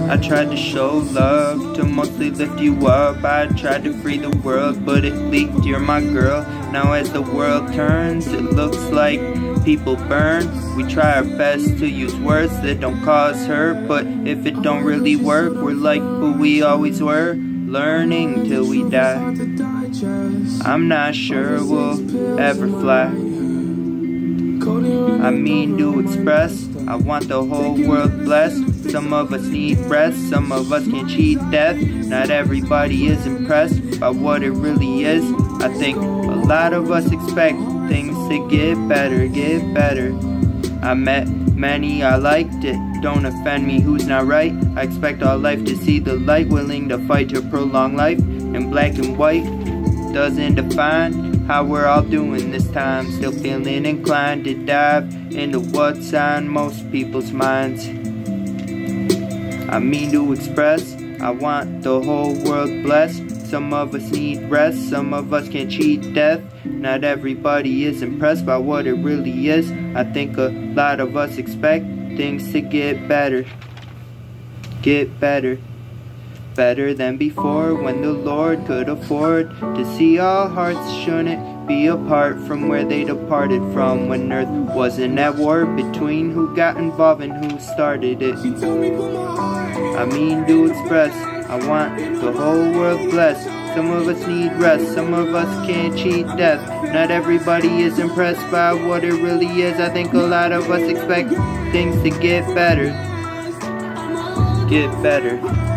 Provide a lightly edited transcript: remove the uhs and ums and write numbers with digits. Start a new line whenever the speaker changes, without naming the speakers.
I tried to show love, to mostly lift you up. I tried to free the world, but it leaked, you're my girl. Now as the world turns, it looks like people burn. We try our best to use words that don't cause hurt, but if it don't really work, we're like who we always were, learning till we die. I'm not sure we'll ever fly. I mean to express, I want the whole world blessed. Some of us need rest, some of us can cheat death. Not everybody is impressed by what it really is. I think a lot of us expect things to get better, get better. I met many, I liked it, don't offend me, who's not right? I expect all life to see the light, willing to fight to prolong life. And black and white doesn't define how we're all doing this time. Still feeling inclined to dive into what's on most people's minds. I mean to express, I want the whole world blessed. Some of us need rest, some of us can cheat death. Not everybody is impressed by what it really is. I think a lot of us expect things to get better. Get better. Better than before, when the Lord could afford to see all hearts shouldn't be apart from where they departed from, when earth wasn't at war between who got involved and who started it. I mean to express, I want the whole world blessed. Some of us need rest, some of us can't cheat death. Not everybody is impressed by what it really is. I think a lot of us expect things to get better. Get better.